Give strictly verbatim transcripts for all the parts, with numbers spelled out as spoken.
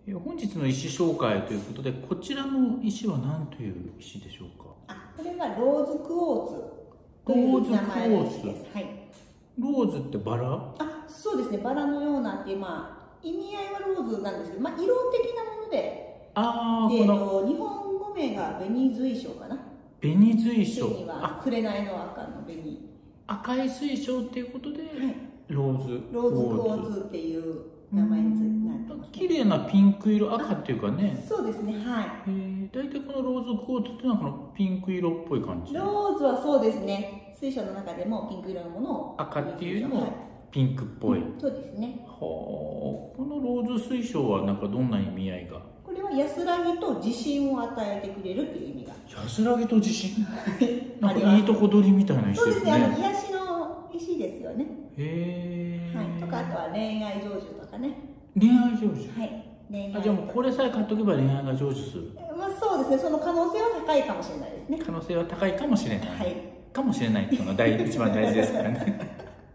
え本日の石紹介ということで、こちらの石は何という石でしょうか？ あ、これはローズクォーツという名前の石です。はい。 ローズってバラ？ あ、そうですね。バラのようなっていう、まあ意味合いはローズなんですけど、まあ色的なもので、 ああ、 で、この日本語名が紅水晶かな。 紅水晶。 紅は紅の赤の紅。 赤い水晶っていうことで、はい、ローズローズクォーツっていう名前になってます。 綺麗なピンク色、赤っていうかね。 そうですね、はい。 えー、大体このローズクォーツっていうのはこのピンク色っぽい感じ。 ローズはそうですね。水晶の中でもピンク色のものを。 赤っていうよりもピンクっぽい。 うん、そうですね。 はあ、このローズ水晶はなんかどんな意味合いが？ これは安らぎと自信を与えてくれるっていう意味が。 安らぎと自信？なんかいいとこ取りみたいな石ですね。 そうですね。あの癒しの石ですよね。 へえ。 はい。とかあとは恋愛成就とかね。 恋愛成就。 はい。恋愛。 あ、じゃあもうこれさえ買っとけば恋愛が成就する。 まあそうですね。その可能性は高いかもしれないですね。 可能性は高いかもしれない。 はい。 かもしれないっていうのが大一番大事ですからね。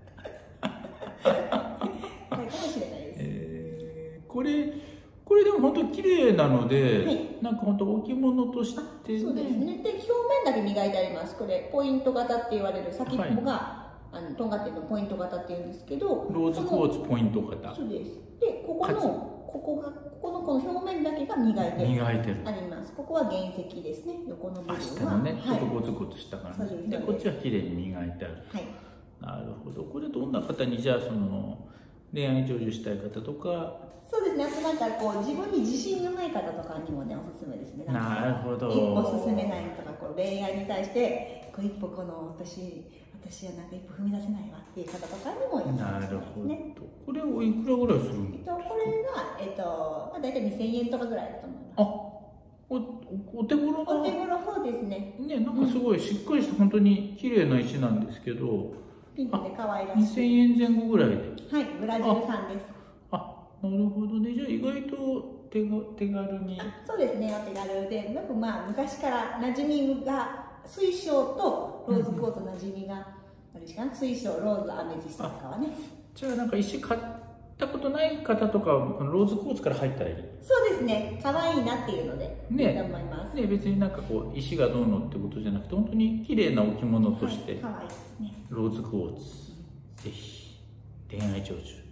高いかもしれないです。 えー、これこれでも本当綺麗なので、はい、なんか本当置物として、ね、 そうですね。で表面だけ磨いてあります。これポイント型って言われる先っぽが、はい、あのとんがってるのポイント型って言うんですけど、 ローズクォーツポイント型。 そうです。でここのここがここのこの表面だけが磨いて磨いてるあります。ここは原石ですね。横の部分は下のね、ちょっとゴツゴツした感じ、はい、でこっちは綺麗に磨いてある。 はい。 なるほど。これどんな方にじゃあその恋愛成就したい方とか。 そうですね。あとなんかこう自分に自信がない方とかにもねおすすめですね。 なるほど。 一歩進めないとかこう恋愛に対してこう一歩この私私はなんか一歩踏み出せないわっていう方とかにもいいですね。 なるほど。これをいくらぐらいするんですか？ これがえっとまあ大体にせんえんとかぐらいだと思います。あ、 おお手頃な。 お手頃そうですね。 ね、なんかすごいしっかりした本当に綺麗な石なんですけど。 ピンクで可愛らしい。 にせんえんぜん後ぐらいで。 はい、ブラジル産です。 あ、なるほどね。じゃあ意外と手が手軽に。 そうですね、お手軽で、よくまあ昔から馴染みが水晶とローズクォーツ馴染みがあるしかな。水晶、ローズ、アメジストとかはね。 じゃあなんか石買ったことない方とかはローズクォーツから入ったらいい。 そうですね、可愛いなっていうのでいいと思います。 ね、別になんかこう石がどうのってことじゃなくて、本当に綺麗な置物として、 可愛いですね。 ローズクォーツぜひ恋愛成就